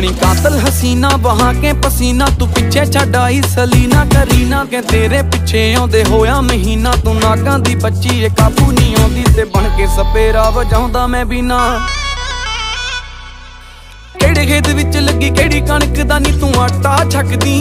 बनी कातल हसीना बहा के पसीना, तू पिछे छड्ड आई सलीना करीना के तेरे पिछे आउंदे होया महीना। तू नागां दी बच्ची ए काबू नहीं आउंदी ते बन के सपेरा वजाउंदा मैं भी ना। केड़े खेत विच लगी केड़ी कणक दा नी तू आटा छकदी।